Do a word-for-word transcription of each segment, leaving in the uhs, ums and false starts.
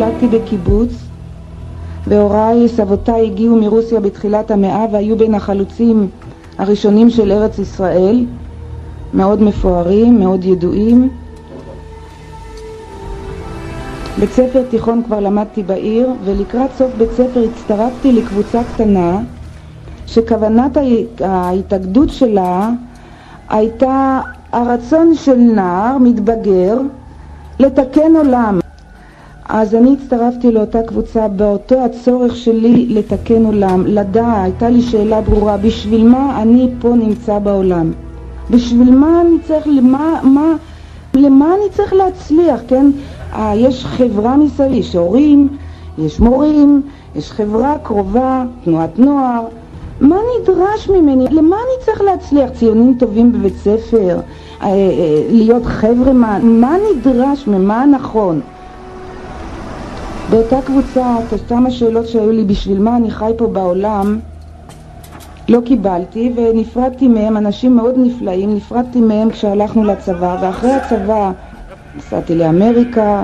נולדתי בקיבוץ, והוריי, סבותיי הגיעו מרוסיה בתחילת המאה והיו בין החלוצים הראשונים של ארץ ישראל, מאוד מפוארים, מאוד ידועים. בית ספר תיכון כבר למדתי בעיר, ולקראת סוף בית ספר הצטרפתי לקבוצה קטנה שכוונת ההתאגדות שלה הייתה הרצון של נער מתבגר לתקן עולם. אז אני הצטרפתי לאותה קבוצה באותו הצורך שלי לתקן עולם, לדעת, הייתה לי שאלה ברורה, בשביל מה אני פה נמצא בעולם? בשביל מה אני צריך, למה, מה, למה אני צריך להצליח, כן? אה, יש חברה מסביב, יש הורים, יש מורים, יש חברה קרובה, תנועת נוער. מה נדרש ממני? למה אני צריך להצליח? ציונים טובים בבית ספר, אה, אה, להיות חבר'ה, מה, מה נדרש, ממה נכון? באותה קבוצה, כמה שאלות שהיו לי בשביל מה אני חי פה בעולם, לא קיבלתי, ונפרדתי מהם, אנשים מאוד נפלאים, נפרדתי מהם כשהלכנו לצבא, ואחרי הצבא נסעתי לאמריקה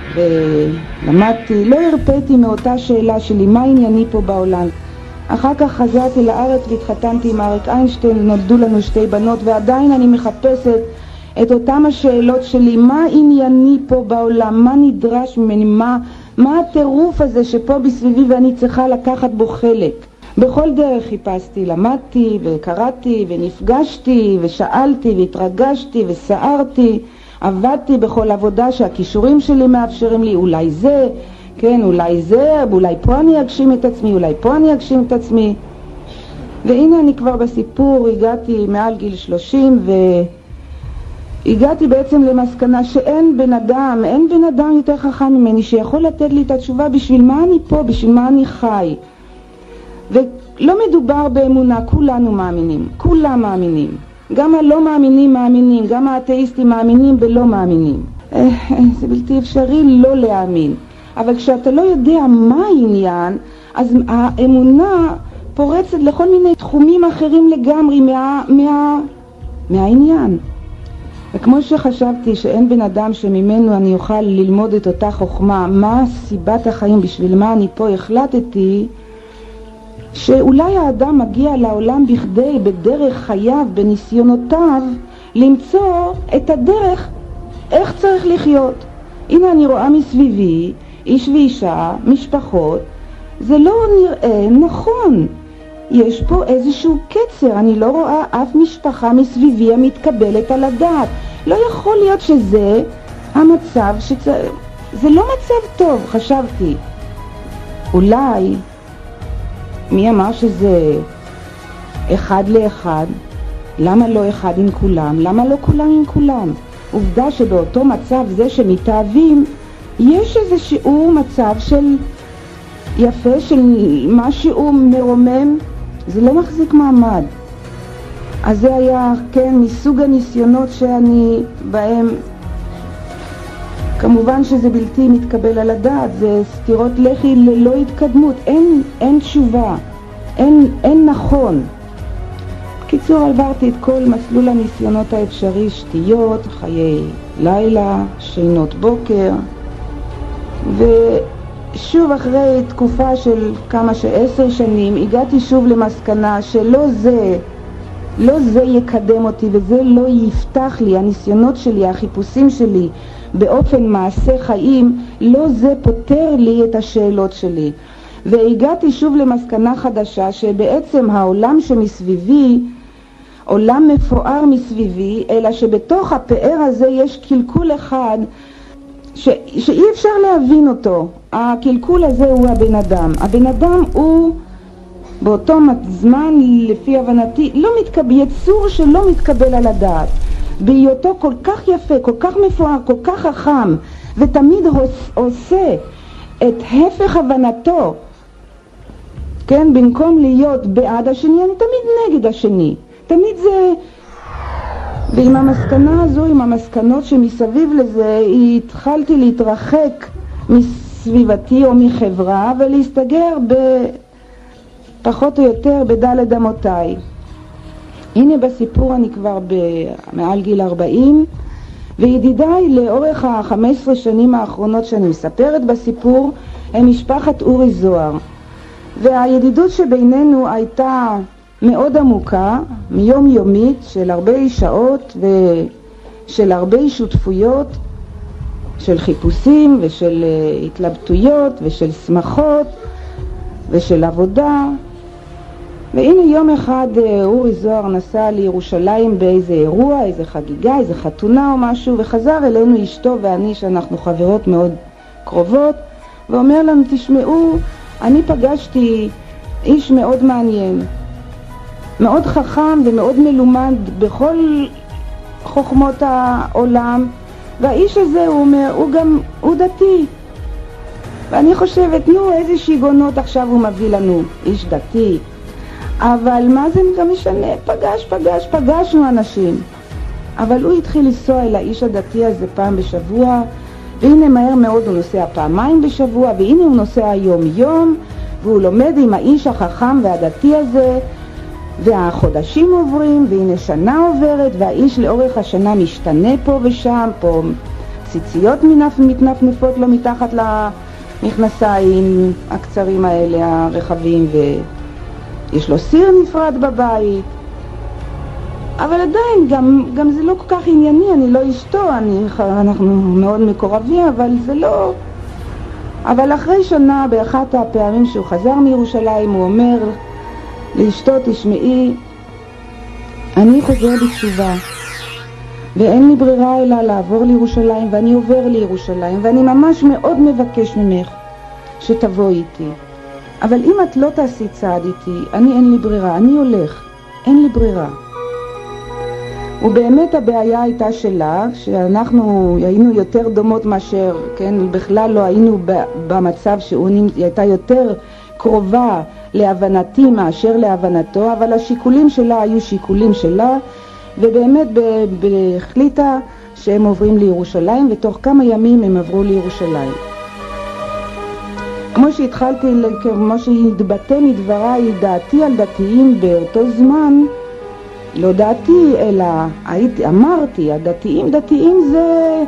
ולמדתי, לא הרפאתי מאותה שאלה שלי, מה ענייני פה בעולם. אחר כך חזרתי לארץ והתחתנתי עם אריק איינשטיין, נולדו לנו שתי בנות, ועדיין אני מחפשת את אותם השאלות שלי, מה ענייני פה בעולם, מה נדרש ממני, מה, מה הטירוף הזה שפה בסביבי ואני צריכה לקחת בו חלק. בכל דרך חיפשתי, למדתי וקראתי ונפגשתי ושאלתי והתרגשתי וסערתי, עבדתי בכל עבודה שהכישורים שלי מאפשרים לי, אולי זה, כן, אולי זה, אולי פה אני אגשים את עצמי, אולי פה אני אגשים את עצמי. והנה אני כבר בסיפור, הגעתי מעל גיל שלושים והגעתי בעצם למסקנה שאין בן אדם, אין בן אדם יותר חכם ממני שיכול לתת לי את התשובה בשביל מה אני פה, בשביל מה אני חי. ולא מדובר באמונה, כולנו מאמינים, כולם מאמינים. גם הלא מאמינים מאמינים, גם האתאיסטים מאמינים ולא מאמינים. זה בלתי אפשרי לא להאמין. אבל כשאתה לא יודע מה העניין, אז האמונה פורצת לכל מיני תחומים אחרים לגמרי מה, מה, מהעניין. וכמו שחשבתי שאין בן אדם שממנו אני אוכל ללמוד את אותה חוכמה, מה סיבת החיים, בשביל מה אני פה, החלטתי שאולי האדם מגיע לעולם בכדי, בדרך חייו, בניסיונותיו, למצוא את הדרך איך צריך לחיות. הנה אני רואה מסביבי, איש ואישה, משפחות, זה לא נראה נכון. יש פה איזשהו קצר, אני לא רואה אף משפחה מסביבי המתקבלת על הדעת. לא יכול להיות שזה המצב, שצ... זה לא מצב טוב, חשבתי. אולי, מי אמר שזה אחד לאחד? למה לא אחד עם כולם? למה לא כולם עם כולם? עובדה שבאותו מצב זה שמתאהבים, יש איזה שיעור מצב של יפה, של משהו מרומם, זה לא מחזיק מעמד. אז זה היה, כן, מסוג הניסיונות שאני בהם, כמובן שזה בלתי מתקבל על הדעת, זה סתירות לחי ללא התקדמות, אין, אין תשובה, אין, אין נכון. בקיצור, עברתי את כל מסלול הניסיונות האפשרי, שתיות, חיי לילה, שינות בוקר, ושוב אחרי תקופה של כמה שעשר שנים הגעתי שוב למסקנה שלא זה, לא זה יקדם אותי וזה לא יפתח לי, הניסיונות שלי, החיפושים שלי באופן מעשה חיים, לא זה פותר לי את השאלות שלי. והגעתי שוב למסקנה חדשה שבעצם העולם שמסביבי, עולם מפואר מסביבי, אלא שבתוך הפאר הזה יש קלקול אחד ש... שאי אפשר להבין אותו. הקלקול הזה הוא הבן אדם. הבן אדם הוא באותו זמן, לפי הבנתי, לא מתקבל, יצור שלא מתקבל על הדעת. בהיותו כל כך יפה, כל כך מפואר, כל כך חכם, ותמיד עושה את הפך הבנתו, כן, במקום להיות בעד השני, אני תמיד נגד השני. תמיד זה, ועם המסקנה הזו, עם המסקנות שמסביב לזה, התחלתי להתרחק מסביבתי או מחברה ולהסתגר בפחות או יותר בדלת אמותיי. הנה בסיפור אני כבר מעל גיל ארבעים, וידידיי לאורך ה-חמש עשרה שנים האחרונות שאני מספרת בסיפור הם משפחת אורי זוהר, והידידות שבינינו הייתה מאוד עמוקה, מיום יומית של הרבה שעות ושל הרבה שותפויות, של חיפושים ושל התלבטויות ושל שמחות ושל עבודה. והנה יום אחד אורי זוהר נסע לירושלים באיזה אירוע, איזה חגיגה, איזה חתונה או משהו, וחזר אלינו אשתו ואני, שאנחנו חברות מאוד קרובות, ואומר לנו, תשמעו, אני פגשתי איש מאוד מעניין, מאוד חכם ומאוד מלומד בכל חוכמות העולם, והאיש הזה, הוא אומר, הוא גם, הוא דתי. ואני חושבת, נו, איזה שיגונות עכשיו הוא מביא לנו, איש דתי. אבל מה זה גם משנה? פגש, פגש, פגשנו אנשים. אבל הוא התחיל לנסוע אל האיש הדתי הזה פעם בשבוע, והנה מהר מאוד הוא נוסע פעמיים בשבוע, והנה הוא נוסע יום יום, והוא לומד עם האיש החכם והדתי הזה, והחודשים עוברים, והנה שנה עוברת, והאיש לאורך השנה משתנה פה ושם, פה ציציות מתנפנפות לו מתחת למכנסיים הקצרים האלה, הרחבים, ויש לו סיר נפרד בבית. אבל עדיין, גם, גם זה לא כל כך ענייני, אני לא אשתו, אני, אנחנו מאוד מקורבים, אבל זה לא... אבל אחרי שנה, באחת הפעמים שהוא חזר מירושלים, הוא אומר לאשתו, תשמעי, אני חוזר בתשובה, ואין לי ברירה אלא לעבור לירושלים, ואני עובר לירושלים, ואני ממש מאוד מבקש ממך שתבוא איתי. אבל אם את לא תעשי צעד איתי, אני אין לי ברירה, אני הולך, אין לי ברירה. ובאמת הבעיה הייתה שלה, שאנחנו היינו יותר דומות מאשר, כן, בכלל לא היינו במצב שהיא הייתה יותר קרובה להבנתי מאשר להבנתו, אבל השיקולים שלה היו שיקולים שלה, ובאמת החליטה שהם עוברים לירושלים, ותוך כמה ימים הם עברו לירושלים. כמו שהתחלתי, כמו שהתבטא מדבריי, דעתי על דתיים באותו זמן, לא דעתי, אלא הייתי, אמרתי, הדתיים, דתיים זה...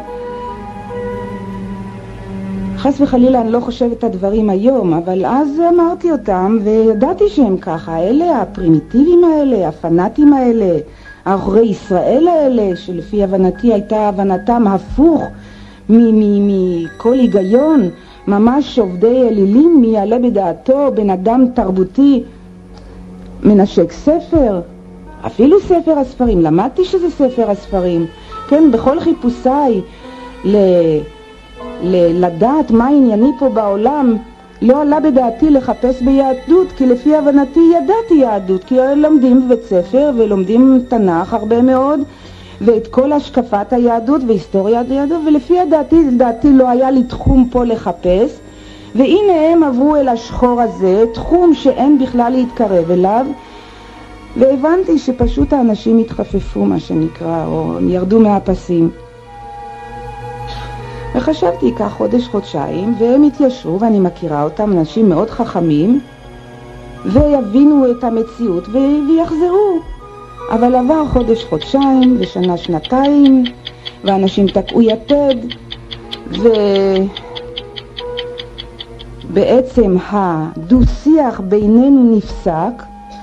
חס וחלילה אני לא חושבת את הדברים היום, אבל אז אמרתי אותם וידעתי שהם ככה, אלה הפרימיטיביים האלה, הפנאטים האלה, האחורי ישראל האלה, שלפי הבנתי הייתה הבנתם הפוך מכל היגיון, ממש עובדי אלילים, מי יעלה בדעתו בן אדם תרבותי מנשק ספר, אפילו ספר הספרים, למדתי שזה ספר הספרים, כן, בכל חיפושיי ל... ל... לדעת מה ענייני פה בעולם, לא עלה בדעתי לחפש ביהדות, כי לפי הבנתי ידעתי יהדות, כי לומדים בבית ספר ולומדים תנ"ך הרבה מאוד, ואת כל השקפת היהדות והיסטוריית היהדות, ולפי הדעתי, דעתי לא היה לי תחום פה לחפש, והנה הם עברו אל השחור הזה, תחום שאין בכלל להתקרב אליו, והבנתי שפשוט האנשים התחפפו, מה שנקרא, או ירדו מהפסים. וחשבתי כך חודש, חודשיים, והם התיישרו, ואני מכירה אותם, אנשים מאוד חכמים, ויבינו את המציאות ויחזרו. אבל עבר חודש, חודשיים, ושנה, שנתיים, ואנשים תקעו יתד, ובעצם הדו-שיח בינינו נפסק,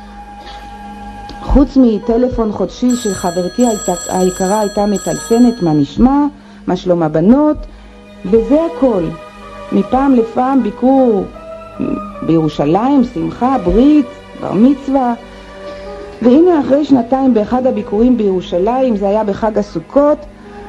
חוץ מטלפון חודשי של חברתי היקרה הייתה מטלפנת מה נשמע, מה שלום הבנות, וזה הכל. מפעם לפעם ביקור בירושלים, שמחה, ברית, בר מצווה, והנה אחרי שנתיים באחד הביקורים בירושלים, זה היה בחג הסוכות,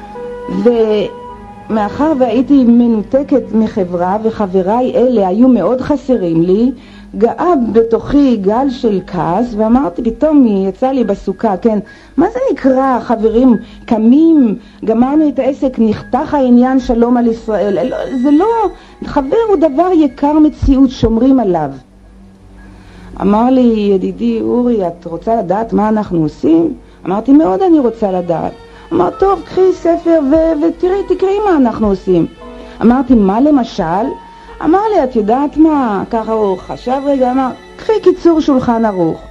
ומאחר והייתי מנותקת מחברה וחבריי אלה היו מאוד חסרים לי, גאה בתוכי גל של כעס, ואמרתי פתאום, יצא לי בסוכה, כן, מה זה נקרא, חברים, קמים, גמרנו את העסק, נחתך העניין שלום על ישראל, זה לא, חבר הוא דבר יקר מציאות, שומרים עליו. אמר לי ידידי אורי, את רוצה לדעת מה אנחנו עושים? אמרתי, מאוד אני רוצה לדעת. אמר, טוב, קחי ספר ו- ותראי, תקראי מה אנחנו עושים. אמרתי, מה למשל? אמר לי, את יודעת מה? ככה הוא חשב רגע, אמר, קחי קיצור שולחן ערוך.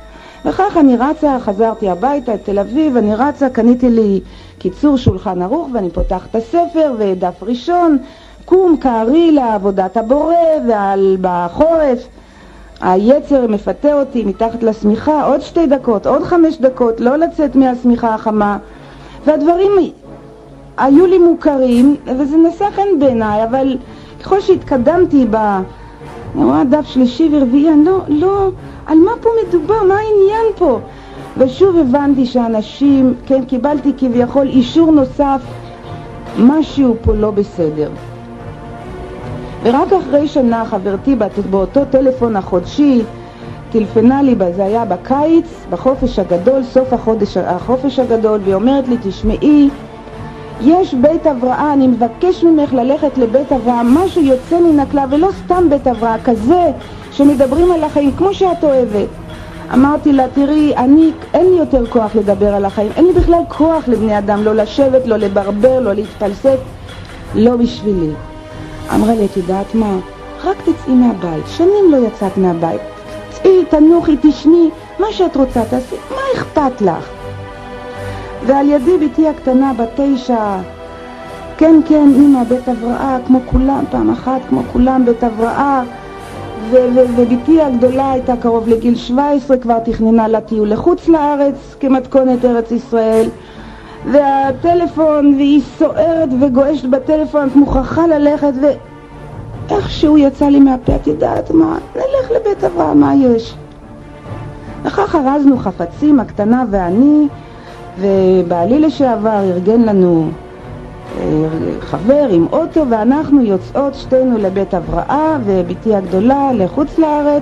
וכך אני רצה, חזרתי הביתה את תל אביב, אני רצה, קניתי לי קיצור שולחן ערוך ואני פותח את הספר ודף ראשון, קום קערי לעבודת הבורא, ועל בחורף היצר מפתה אותי מתחת לשמיכה, עוד שתי דקות, עוד חמש דקות, לא לצאת מהשמיכה החמה, והדברים היו לי מוכרים וזה נשא חן בעיניי, אבל ככל שהתקדמתי ב... אני רואה דף שלישי ורביעי, אני לא, לא, על מה פה מדובר, מה העניין פה? ושוב הבנתי שאנשים, כן, קיבלתי כביכול אישור נוסף, משהו פה לא בסדר. ורק אחרי שנה חברתי באותו טלפון החודשי טלפנה לי, זה היה בקיץ, בחופש הגדול, סוף החודש, החופש הגדול, והיא אומרת לי, תשמעי, יש בית הבראה, אני מבקש ממך ללכת לבית הבראה, משהו יוצא מן הכלל, ולא סתם בית הבראה, כזה שמדברים על החיים כמו שאת אוהבת. אמרתי לה, תראי, אני, אין לי יותר כוח לדבר על החיים, אין לי בכלל כוח לבני אדם, לא לשבת, לא לברבר, לא להתפלסף, לא בשבילי. אמרה לי, את יודעת מה? רק תצאי מהבית, שנים לא יצאת מהבית, תצאי, תנוחי, תשני, מה שאת רוצה תעשי, מה אכפת לך? ועל ידי ביתי הקטנה בתשע, כן כן, אמא, בית הבראה, כמו כולם, פעם אחת, כמו כולם, בית הבראה, וביתי הגדולה הייתה קרוב לגיל שבע עשרה, כבר תכננה לטיול לחוץ לארץ, כמתכונת ארץ ישראל, והטלפון, והיא סוערת וגועשת בטלפון, את מוכרחה ללכת, ואיכשהו יצא לי מהפה, את יודעת מה, נלך לבית הבראה, מה יש? וכך ארזנו חפצים, הקטנה ואני, ובעלי לשעבר ארגן לנו חבר עם אוטו, ואנחנו יוצאות שתינו לבית הבראה, וביתי הגדולה לחוץ לארץ,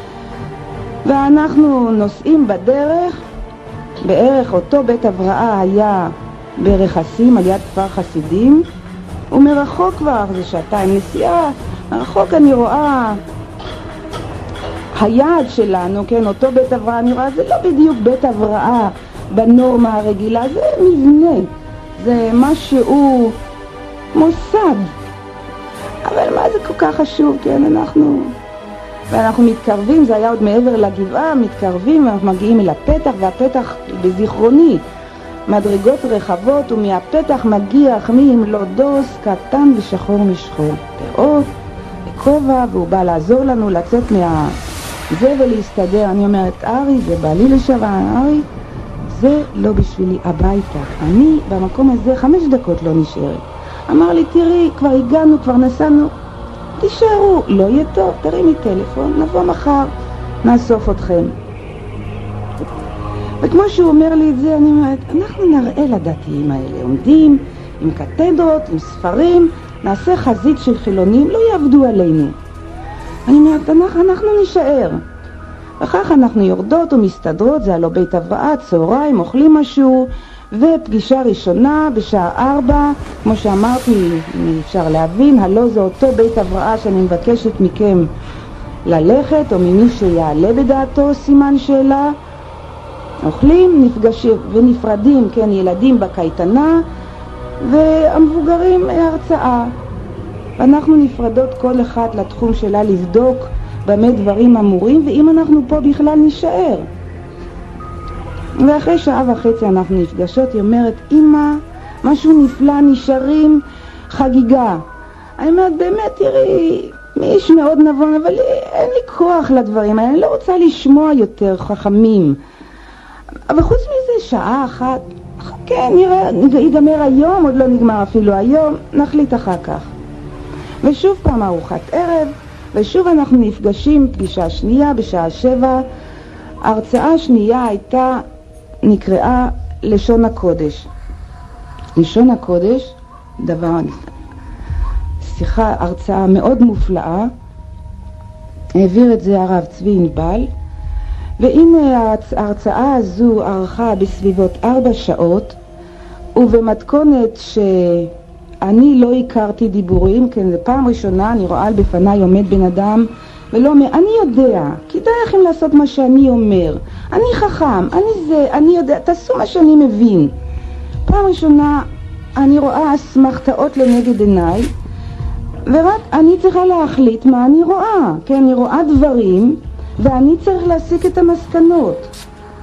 ואנחנו נוסעים בדרך. בערך אותו בית הבראה היה ברכסים, על יד כפר חסידים, ומרחוק כבר, זה שעתיים נסיעה, מרחוק אני רואה היעד שלנו, כן, אותו בית הבראה, אני רואה, זה לא בדיוק בית הבראה בנורמה הרגילה, זה מבנה, זה משהו מוסד, אבל מה זה כל כך חשוב, כן, אנחנו, ואנחנו מתקרבים, זה היה עוד מעבר לגבעה, מתקרבים ואנחנו מגיעים אל הפתח, והפתח בזיכרוני, מדרגות רחבות, ומהפתח מגיח מי עם לא דוס, קטן ושחור משחור, פאות, בכובע, והוא בא לעזור לנו לצאת מהזה ולהסתדר. אני אומרת, ארי, זה בעלי לשעבר, ארי, זה לא בשבילי, הביתה. אני במקום הזה חמש דקות לא נשארת. אמר לי, תראי, כבר הגענו, כבר נסענו, תישארו, לא יהיה טוב, תרימי טלפון, נבוא מחר, נאסוף אתכם. וכמו שהוא אומר לי את זה, אני אומרת, אנחנו נראה לדתיים האלה, עומדים עם קתדרות, עם ספרים, נעשה חזית של חילונים, לא יעבדו עלינו. אני אומרת, אנחנו, אנחנו נשאר. וכך אנחנו יורדות ומסתדרות, זה הלא בית הבראה, צהריים, אוכלים משהו, ופגישה ראשונה בשעה ארבע, כמו שאמרתי, אם אפשר להבין, הלא זה אותו בית הבראה שאני מבקשת מכם ללכת, או ממי שיעלה בדעתו סימן שאלה. אוכלים, נפגשים ונפרדים, כן, ילדים בקייטנה, והמבוגרים הרצאה. ואנחנו נפרדות כל אחד לתחום שלה לבדוק במה דברים אמורים, ואם אנחנו פה בכלל נשאר. ואחרי שעה וחצי אנחנו נפגשות, היא אומרת, אמא, משהו נפלא, נשארים, חגיגה. אני אומרת, באמת, תראי, מיש מאוד נבון, אבל אין לי כוח לדברים האלה, אני לא רוצה לשמוע יותר חכמים. אבל חוץ מזה, שעה אחת, כן, נראה, ייגמר היום, עוד לא נגמר אפילו היום, נחליט אחר כך. ושוב פעם ארוחת ערב, ושוב אנחנו נפגשים, פגישה שנייה בשעה שבע. ההרצאה השנייה הייתה, נקראה לשון הקודש. לשון הקודש, דבר, שיחה, הרצאה מאוד מופלאה, העביר את זה הרב צבי ענבל, והנה ההרצאה הזו ערכה בסביבות ארבע שעות, ובמתכונת שאני לא הכרתי דיבורים, כן, זה פעם ראשונה, אני רואה בפניי עומד בן אדם, ולא אומר, אני יודע, כדאי לכם לעשות מה שאני אומר, אני חכם, אני זה, אני יודע, תעשו מה שאני מבין. פעם ראשונה אני רואה אסמכתאות לנגד עיניי, ורק אני צריכה להחליט מה אני רואה, כן, אני רואה דברים, ואני צריך להסיק את המסקנות.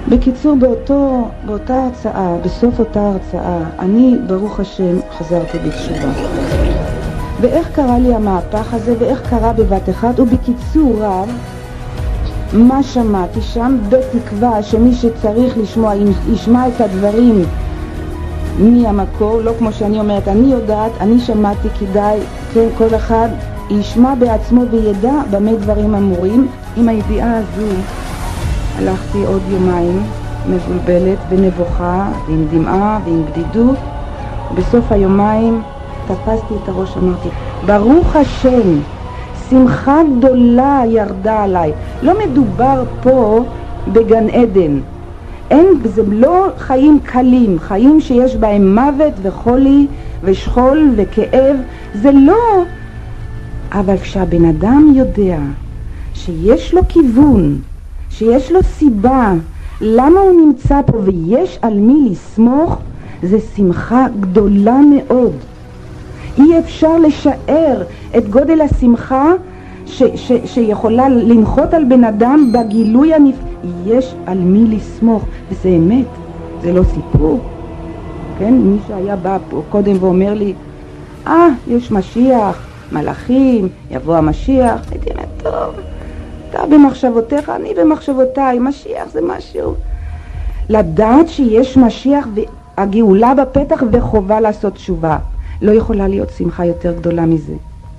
בקיצור, באותו, באותה הרצאה, בסוף אותה הרצאה, אני, ברוך השם, חזרתי בתשובה. ואיך קרה לי המהפך הזה, ואיך קרה בבת אחד, ובקיצור רב, מה שמעתי שם, בתקווה שמי שצריך לשמוע, ישמע את הדברים מהמקור, לא כמו שאני אומרת, אני יודעת, אני שמעתי, כדאי, כן, כל אחד ישמע בעצמו וידע במה דברים אמורים. עם הידיעה הזו הלכתי עוד יומיים מבולבלת ונבוכה ועם דמעה ועם בדידות, ובסוף היומיים תפסתי את הראש, אמרתי, ברוך השם, שמחה גדולה ירדה עליי. לא מדובר פה בגן עדן, אין, זה לא חיים קלים, חיים שיש בהם מוות וחולי ושכול וכאב, זה לא. אבל כשהבן אדם יודע שיש לו כיוון, שיש לו סיבה למה הוא נמצא פה ויש על מי לסמוך, זה שמחה גדולה מאוד. אי אפשר לשער את גודל השמחה ש, ש, שיכולה לנחות על בן אדם בגילוי הנפ... יש על מי לסמוך, וזה אמת, זה לא סיפור. כן, מי שהיה בא פה קודם ואומר לי, אה, יש משיח, מלאכים, יבוא המשיח, הייתי אומרת, טוב, אתה במחשבותיך, אני במחשבותיי, משיח זה משהו. לדעת שיש משיח והגאולה בפתח וחובה לעשות תשובה. לא יכולה להיות שמחה יותר גדולה מזה.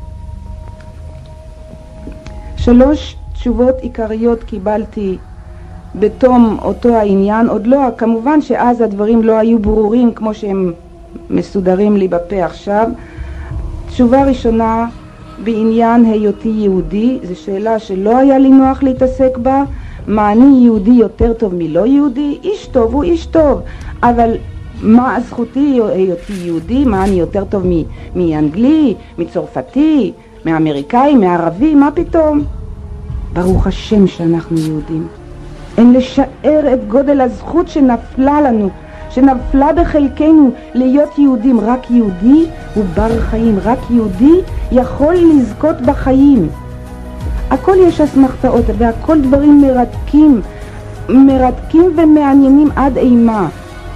שלוש תשובות עיקריות קיבלתי בתום אותו העניין, עוד לא, כמובן שאז הדברים לא היו ברורים כמו שהם מסודרים לי בפה עכשיו. תשובה ראשונה, בעניין היותי יהודי, זו שאלה שלא היה לי נוח להתעסק בה, מה אני יהודי יותר טוב מלא יהודי, איש טוב הוא איש טוב, אבל מה זכותי היותי יהודי, מה אני יותר טוב מאנגלי, מצרפתי, מאמריקאי, מערבי, מה פתאום? ברוך השם שאנחנו יהודים. אין לשער את גודל הזכות שנפלה לנו, שנפלה בחלקנו להיות יהודים. רק יהודי הוא בר חיים, רק יהודי יכול לזכות בחיים. הכל יש אסמכתאות והכל דברים מרתקים, מרתקים ומעניינים עד אימה.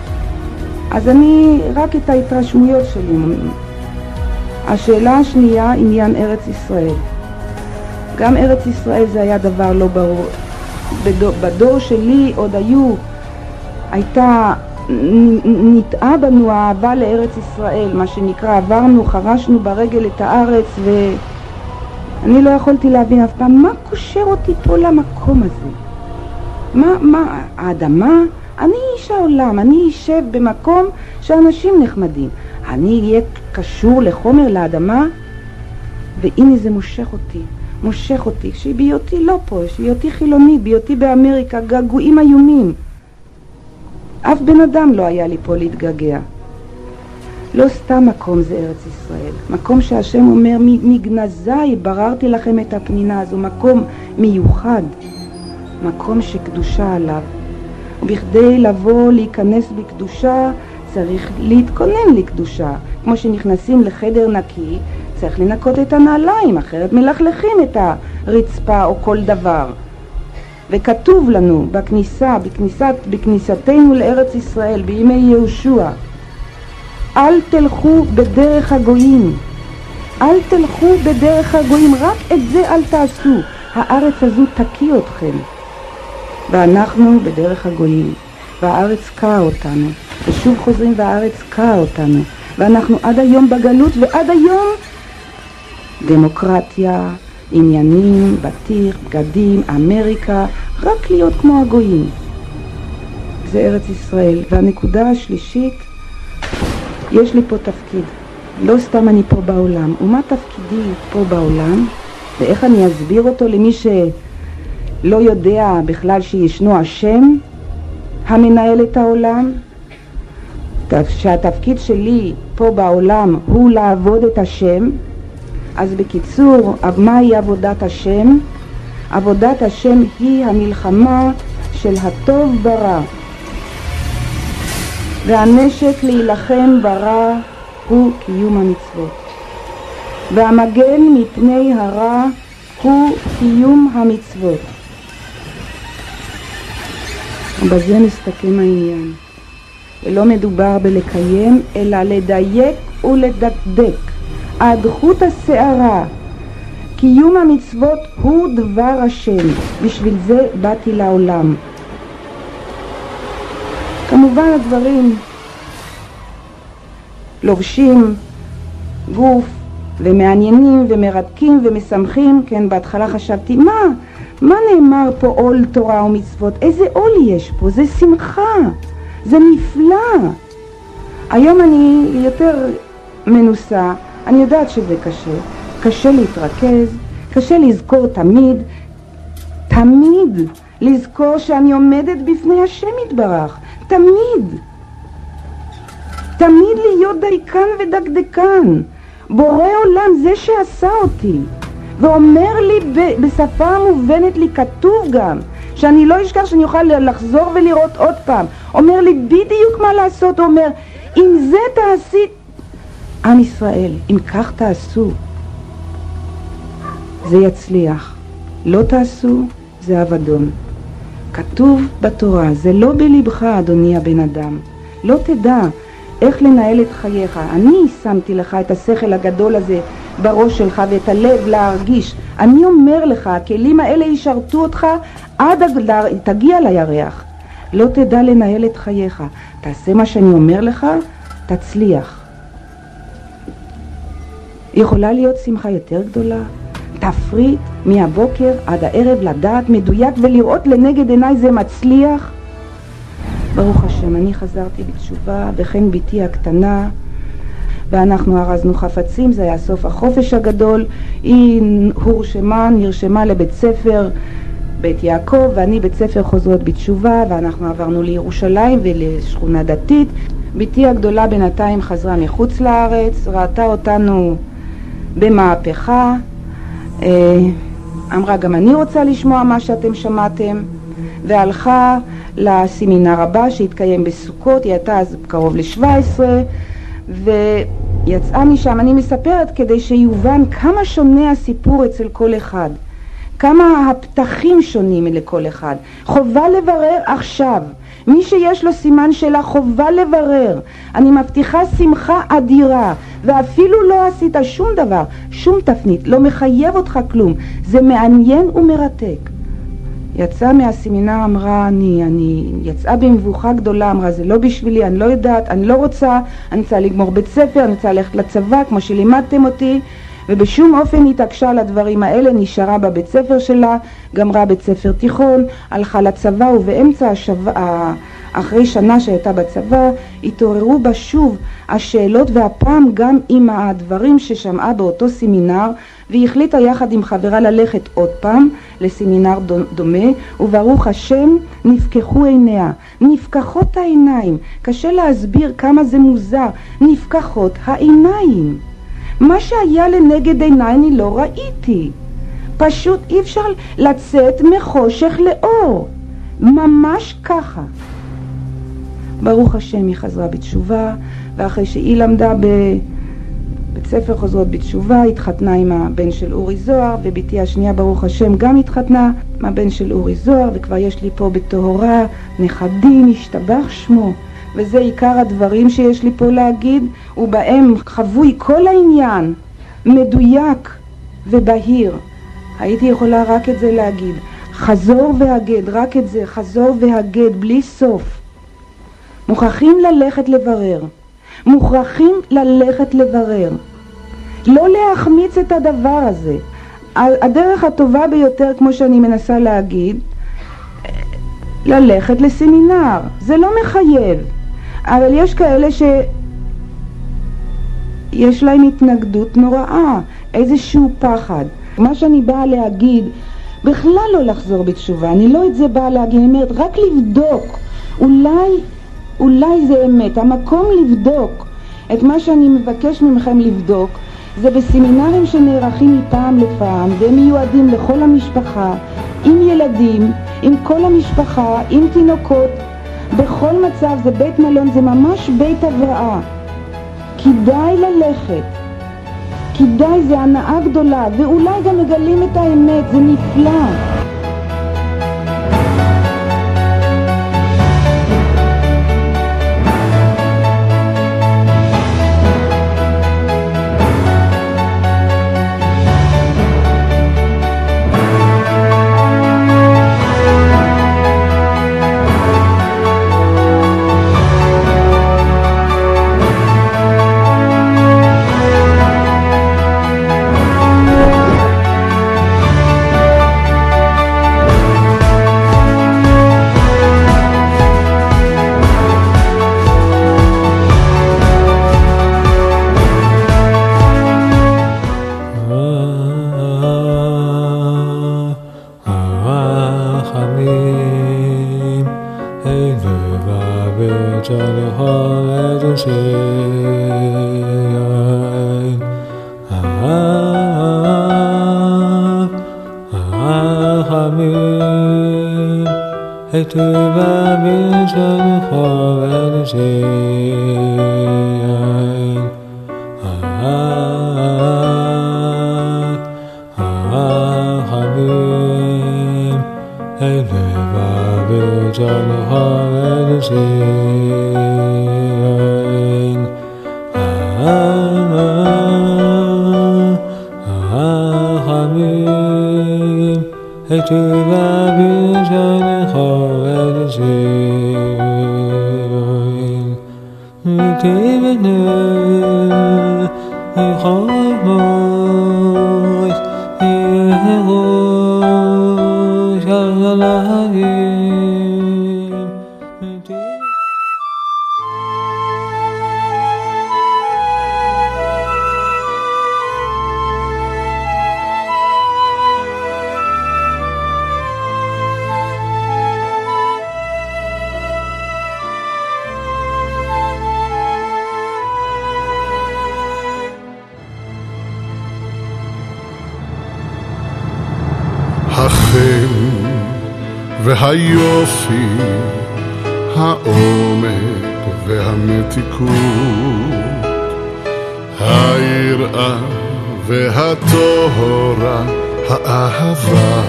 אז אני רק את ההתרשמויות שלי. השאלה השנייה, עניין ארץ ישראל. גם ארץ ישראל זה היה דבר לא ברור. בדור, בדור שלי עוד היו, הייתה, נטעה בנו האהבה לארץ ישראל, מה שנקרא, עברנו, חרשנו ברגל את הארץ, ואני לא יכולתי להבין אף פעם, מה קושר אותי פה למקום הזה? מה, מה, האדמה? אני איש העולם, אני אשב במקום שאנשים נחמדים. אני אהיה קשור לחומר לאדמה, והנה זה מושך אותי, מושך אותי, שבהיותי לא פה, שבהיותי חילוני, בהיותי באמריקה, געגועים איומים. אף בן אדם לא היה לי פה להתגעגע. לא סתם מקום זה ארץ ישראל, מקום שהשם אומר, מגנזי בררתי לכם את הפנינה הזו, מקום מיוחד, מקום שקדושה עליו. ובכדי לבוא להיכנס בקדושה צריך להתכונן לקדושה. כמו שנכנסים לחדר נקי צריך לנקות את הנעליים, אחרת מלכלכים את הרצפה או כל דבר. וכתוב לנו בכניסה, בכניסת, בכניסתנו לארץ ישראל בימי יהושע, אל תלכו בדרך הגויים, אל תלכו בדרך הגויים, רק את זה אל תעשו, הארץ הזו תקיא אתכם. ואנחנו בדרך הגויים, והארץ קעה אותנו, ושוב חוזרים והארץ קעה אותנו, ואנחנו עד היום בגלות, ועד היום דמוקרטיה, עניינים, בטיח, בגדים, אמריקה, רק להיות כמו הגויים. זה ארץ ישראל. והנקודה השלישית, יש לי פה תפקיד. לא סתם אני פה בעולם. ומה תפקידי פה בעולם? ואיך אני אסביר אותו למי שלא יודע בכלל שישנו השם המנהל את העולם? שהתפקיד שלי פה בעולם הוא לעבוד את השם. אז בקיצור, מהי עבודת השם? עבודת השם היא המלחמה של הטוב ברע. והנשק להילחם ברע הוא קיום המצוות. והמגן מפני הרע הוא קיום המצוות. ובזה מסתכם העניין. ולא מדובר בלקיים, אלא לדייק ולדקדק. עד חוט השערה. קיום המצוות הוא דבר השם. בשביל זה באתי לעולם. כמובן הדברים לובשים גוף ומעניינים ומרתקים ומשמחים. כן, בהתחלה חשבתי, מה? מה נאמר פה עול תורה ומצוות? איזה עול יש פה? זה שמחה. זה נפלא. היום אני יותר מנוסה. אני יודעת שזה קשה. קשה להתרכז. קשה לזכור תמיד. תמיד לזכור שאני עומדת בפני השם יתברך. תמיד. תמיד להיות דייקן ודקדקן. בורא עולם, זה שעשה אותי. ואומר לי בשפה מובנת לי, כתוב גם, שאני לא אשכח, שאני אוכל לחזור ולראות עוד פעם. אומר לי בדיוק מה לעשות. אומר, אם זה תעשי, עם ישראל, אם כך תעשו, זה יצליח. לא תעשו, זה אבדון. כתוב בתורה, זה לא בלבך, אדוני הבן אדם. לא תדע איך לנהל את חייך. אני שמתי לך את השכל הגדול הזה בראש שלך ואת הלב להרגיש. אני אומר לך, הכלים האלה ישרתו אותך עד הגדר, תגיע לירח. לא תדע לנהל את חייך. תעשה מה שאני אומר לך, תצליח. יכולה להיות שמחה יותר גדולה. תפריט מהבוקר עד הערב לדעת מדויק ולראות לנגד עיניי זה מצליח. ברוך השם, אני חזרתי בתשובה, וכן ביתי הקטנה, ואנחנו ארזנו חפצים, זה היה סוף החופש הגדול. היא הורשמה, נרשמה לבית ספר בית יעקב, ואני בית ספר חוזרות בתשובה, ואנחנו עברנו לירושלים ולשכונה דתית. ביתי הגדולה בינתיים חזרה מחוץ לארץ, ראתה אותנו במהפכה, אמרה גם אני רוצה לשמוע מה שאתם שמעתם, והלכה לסמינר הבא שהתקיים בסוכות. היא הייתה אז קרוב ל-שבע עשרה, ויצאה משם. אני מספרת כדי שיובן כמה שונה הסיפור אצל כל אחד, כמה הפתחים שונים לכל אחד. חובה לברר עכשיו. מי שיש לו סימן שאלה חובה לברר. אני מבטיחה שמחה אדירה, ואפילו לא עשית שום דבר, שום תפנית, לא מחייב אותך כלום. זה מעניין ומרתק. יצאה מהסמינר, אמרה, אני, אני, יצאה במבוכה גדולה, אמרה, זה לא בשבילי, אני לא יודעת, אני לא רוצה, אני רוצה לגמור בית ספר, אני רוצה ללכת לצבא, כמו שלימדתם אותי, ובשום אופן התעקשה על הדברים האלה, נשארה בבית ספר שלה, גמרה בית ספר תיכון, הלכה לצבא, ובאמצע השבוע, אחרי שנה שהייתה בצבא, התעוררו בה שוב השאלות, והפעם גם עם הדברים ששמעה באותו סמינר, והיא החליטה יחד עם חברה ללכת עוד פעם לסמינר דומה, וברוך השם נפקחו עיניה. נפקחות העיניים, קשה להסביר כמה זה מוזר, נפקחות העיניים. מה שהיה לנגד עיניי אני לא ראיתי. פשוט אי אפשר לצאת מחושך לאור. ממש ככה. ברוך השם היא חזרה בתשובה, ואחרי שהיא למדה בבית ספר חוזרות בתשובה, התחתנה עם הבן של אורי זוהר, וביתי השנייה ברוך השם גם התחתנה עם הבן של אורי זוהר, וכבר יש לי פה בטהורה נכדים, השתבח שמו. וזה עיקר הדברים שיש לי פה להגיד, ובהם חבוי כל העניין, מדויק ובהיר. הייתי יכולה רק את זה להגיד, חזור והגד, רק את זה, חזור והגד, בלי סוף. מוכרחים ללכת לברר, מוכרחים ללכת לברר. לא להחמיץ את הדבר הזה. הדרך הטובה ביותר, כמו שאני מנסה להגיד, ללכת לסמינר. זה לא מחייב. אבל יש כאלה שיש להם התנגדות נוראה, איזשהו פחד. מה שאני באה להגיד, בכלל לא לחזור בתשובה, אני לא את זה באה להגיד, אני אומרת, רק לבדוק, אולי, אולי זה אמת, המקום לבדוק את מה שאני מבקש ממכם לבדוק, זה בסמינרים שנערכים מפעם לפעם, והם מיועדים לכל המשפחה, עם ילדים, עם כל המשפחה, עם תינוקות, בכל מצב. זה בית מלון, זה ממש בית הבראה. כדאי ללכת, כדאי, זה הנאה גדולה, ואולי גם מגלים את האמת, זה נפלא. החן והיופי, העומק והמתיקות, היראה והטהרה, האהבה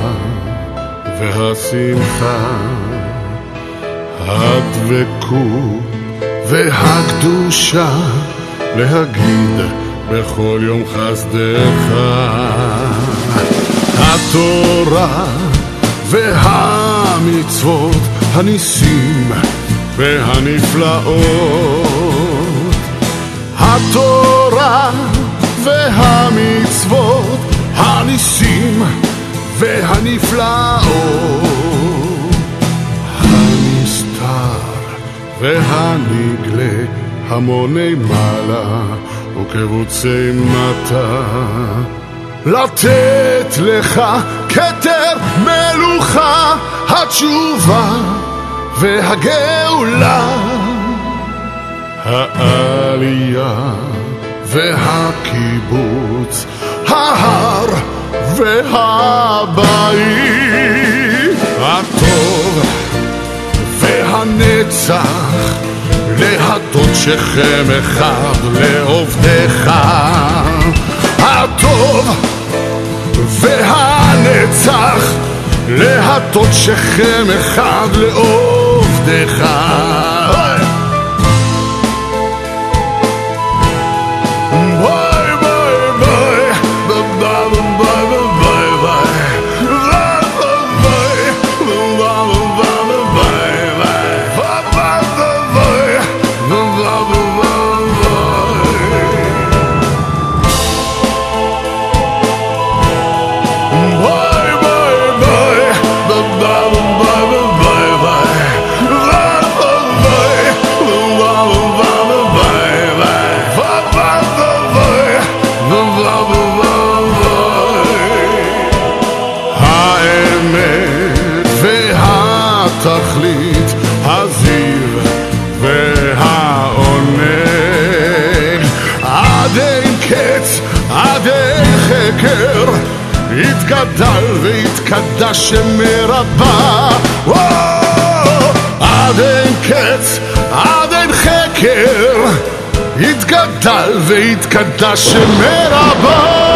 והשמחה, הדבקות והקדושה, להגיד בכל יום חסדך. התורה והמצוות, הניסים והנפלאות, התורה והמצוות, הניסים והנפלאות, הנסתר והנגלה, המוני מעלה וקבוצי מטה, לתת לך כתר מלוכה, התשובה והגאולה, העלייה והקיבוץ, ההר והבית, הטוב והנצח, להטות שכם אחד לעובדך, הטוב והנצח, להטות שכם אחד לעובדך. התכלית, הזיו והעונג, עד אין קץ, עד אין חקר, יתגדל ויתקדש שמרבה, עד אין קץ, עד אין חקר, יתגדל ויתקדש שמרבה.